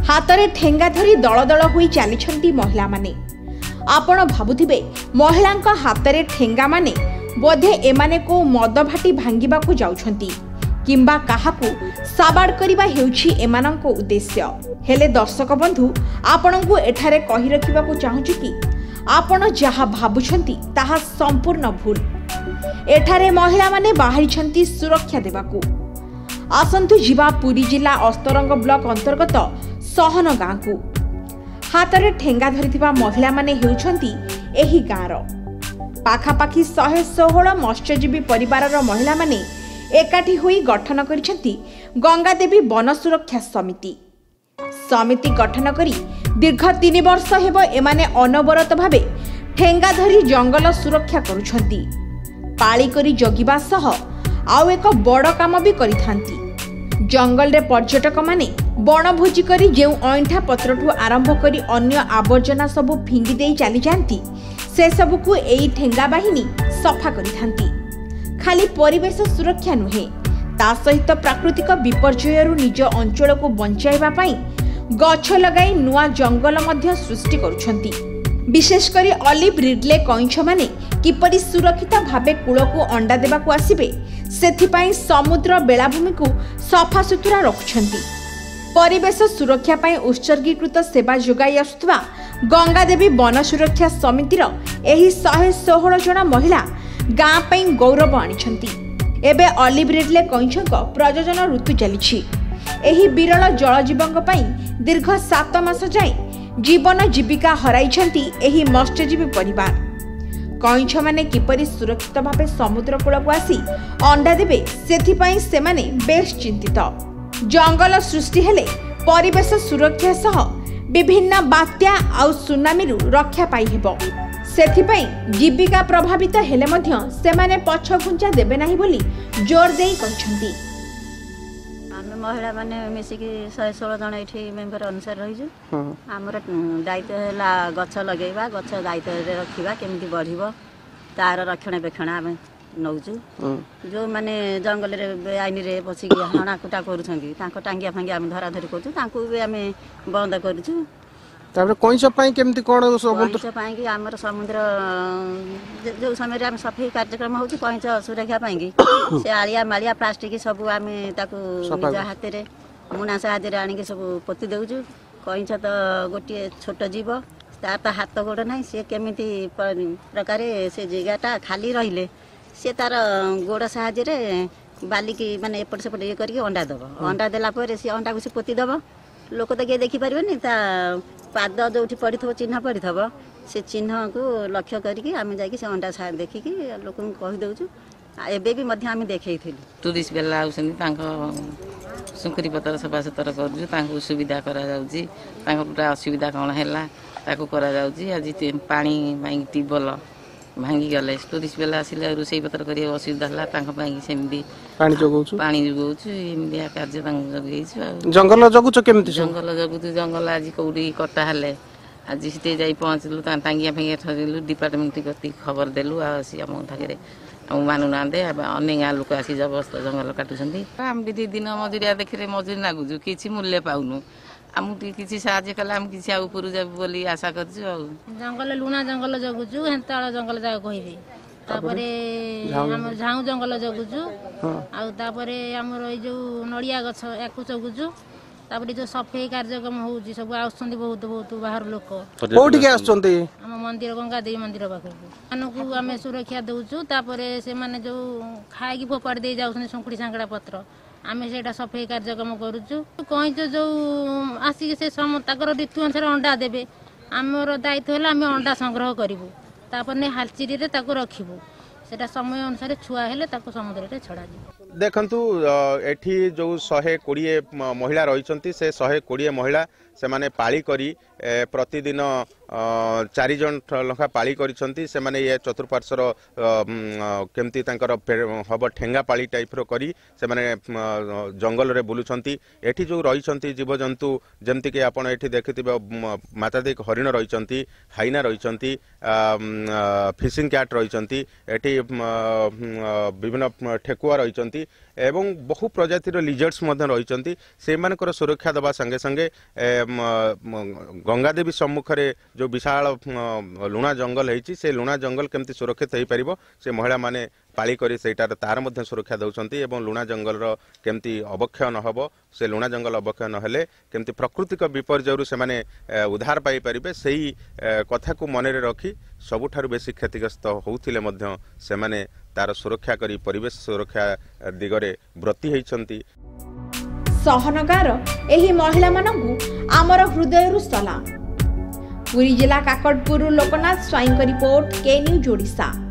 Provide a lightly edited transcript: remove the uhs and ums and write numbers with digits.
हाथ में ठेंगा धरी दल दल होई चली महिला माने। आपण भाबुथिबे महिला हाथ में ठेंगा माने बोधे एमाने को मद भाटी भांगिबा को जाउछंती किंबा काहाकू साबाड़ करिबा हेउछि एमानंको उद्देश्य। हेले दर्शक बंधु आपणको एठारे कहि रखिबाकू चाहुछि कि आपण जहा भाबुछंती ताहा संपूर्ण भूल। एठारे महिला माने बाहरिछंती सुरक्षा देबाकू। आसंतु जिबा पुरी जिला अस्तरंग ब्लॉक अंतर्गत सहन गाँ को। हाथ में ठेंगा धरिथिबा महिला माने हेउछंती एही गाँर पाखापाखी 116 मत्स्यजीवी परिवारर महिला माने एकाठी होई गठन करिसेंती गंगादेवी वन सुरक्षा समिति। समिति गठन करी दीर्घ 3 वर्ष हेबो एमाने अनवरत भावे ठेंगा धरी जंगल सुरक्षा करुछंती। पाळी करी जगिबा सह आउ एक बड़ काम भी करिथांती। जंगल रे पर्यटक माने बनभोजी करी जेउ अइंठा पत्रठू आरंभ करी अन्य आवर्जना सबु फिंगी देई चली जांती से सबुकू एई ठेंगा बाहिनी सफा करिथांती। खाली परिवेश सुरक्षा नुहे ता सहित प्राकृतिक विपर्ययरु निज अंचल को बंचाइबा पई गछ लगाई नुआ जंगल मध्य सृष्टि करुछंती। विशेषकर ऑलिव रिडले कइंछ माने किपरि सुरक्षित भावे कूल को अंडा देबा को आसीबे सेथिपाई समुद्र बेलाभूमि को सफा सुतुरा रखुछंती। परिवेश सुरक्षा पई उत्सर्गीकृत सेवा जोगाई आसुथबा गंगादेवी वन सुरक्षा समितिर एही 116 जन महिला गाँ पई गौरव आनिछंती। एबे ऑलिव रिडले कइंछक प्रजनन ऋतु चलिछि। एही विरल जलजीवंक पई दीर्घ 7 मास जाय जीवन जीविका हराइछंती एही मत्स्यजीवी परिवार। कइंछ माने किपरि सुरक्षित भावे समुद्र कूल को आसी अंडा देबे सेथिपाई सेमाने बेस चिंतित। जंगल सृष्टि हेले परिवेश सुरक्षा सह विभिन्न बात्या आउ सुनामीरु रक्षा पाई हेबो। सेथिपाई जीविका प्रभावित हेले मध्य सेमाने पछ घुंचा देबे नाही बोली जोर देई कहछंती। आमे महिला माने मिसिकी 116 जन एठी मेंबर अनुसार रहिजु। हमर दायित्व हैला गछ लगेबा, गछ दायित्व रे रखिबा, केमिति बढ़िबो तार रक्षण बेक्षण आमे नौजु। जो माने जंगल रे बेआईनी रे पसिकी हाना कुटा करूछंती तांको टांगिया फांगिया आमे धरा धरी करछु, तांको भी आमे बंद करछु। तापर कइंछ पई केमिति कोन समुद्र कइंछ पई कि हमर समुद्र जो समय रे आमे सफाई कार्यक्रम होउछ कइंछ सुरक्षा पई कि से आलिया मालिया प्लास्टिक सब आमे ताको निज हाथ रे मुना साहाଯ୍य रे आनी के सब पति देउछु। कइंछ त गोटे छोट जीव तार त हाथ गोड़ नाही, से केमिति प्रकार से जगहटा खाली रहिले से तार गोड़ साहाଯ୍य रे बाली की माने एपट सेपट ये करके अंडा दबो। अंडा देला पर से अंडा को से पोती दबो। लोक तो के देखि परबेनी ता पाद जोठी पड़िथबो चिन्ह पड़िथबो से चिन्ह को लक्ष्य करके आमे जाई कि से अंडा सा देखि कि लोक को कहि दउछु। एबे भी मध्य आमे देखैथिलु टूरिस्ट बेला आउसनी तांको सुंकरी पतर सफा सुतर करजु, तांको सुविधा करा जाउची। तांको पुरा असुविधा कोन हैला ताको करा जाउची। आज पानी माई टिबल भांगी गले टूरिस्ट बेला आसिले रोसई पत्र करी असुविधा हला तांको पाई सेमदी पानी जोगौछु एमिदिया कार्य तांको जगैछु। जंगल जगुछ केमिति जंगल जगुछु। जंगल आज कौडी कटा हले आज सिते जाई पहुंचलु टांगिया फेंगिया ठरिलु डिपार्टमेंट कति खबर देलु आसी हम ठाकरे हम मानु नांदे अनेक लोक आसी जबरदस्त जंगल काटुछंती। हम भी दिन मजुरिया देखरे मजुरी लागुछु किछि मूल्य पाउनु। आमु किछि साहाଯ୍य कला हम किछि ऊपर जाबु बोली आशा करछु। जंगल लुना जंगल जगुछु हेंताळ जंगल जा कहिबे तापरे हम झाऊ जंगल जगुछु आ तापरे हमर ए जो नडिया गछ याकु जगुछु। तापरे जो सफाई कार्यक्रम होउची सब आउछंती बहुत बहुत बाहर लोक कोठी के आछंती हम मंदिर गंगा देवी मंदिर पाखु मानकु आमे सुरक्षा दउछु। तापरे से माने जो खाइ की फोपाड़ दे जाउछन संकुड़ी सांगड़ा पत्र आमे सेटा सफाई कार्यक्रम करूछु। कहिछ जो आसी से ताकर ऋतु अनुसार अंडा देबे हमर दायित्व होला आमे अंडा संग्रह करिवु तापर ने हालचिरी रे ताको रखिवु सेटा समय अनुसार छुआ हेले ताको समुद्र रे छडा दिबो। देखंतु एठी जो 120 महिला रहिसंती से 120 महिला से माने पाली करी प्रतिदिन 4 जन लखा पाली करिसंती। से माने ये चतुर्पार्श्वर केमती तांकर हब ठेंगा पाली टाइप रो करी से माने जंगल रे बुलुछंती। एठी जो रहिसंती जीव जंतु जेमति के आपण एठी देखिथिबे मातादिक हरिण रहिसंती, हाइना रहिसंती, फिशिंग कैट रहिसंती, एठी विभिन्न ठेकुआ रहिसंती। एवं बहु प्रजातिर लिजर्ड्स रही से सुरक्षा देवा संगे संगे गंगादेवी सम्मुख में जो विशाल लुणा जंगल होती से लुणा जंगल केमती सुरक्षित हो पार से महिला माने पाली करी सेटार तार मध्य सुरक्षा दौरान एवं लुणा जंगल केमती अवक्षय न हो से लुणा जंगल अवक्षय नहेले केमती प्राकृतिक विपर्यय से माने उद्धार पाई परिबे सेही कथा को मन रे रखी सबुठारु बेसी क्षतिग्रस्त होउथिले मध्य से माने तार सुरक्षा करी परिवेश सुरक्षा दिगरे व्रती होइछंती। सहनगार एही महिला मानंकु आमर हृदयरु सलाम। पुरी जिला Kakatpur Loknath Swain report K news Odisha.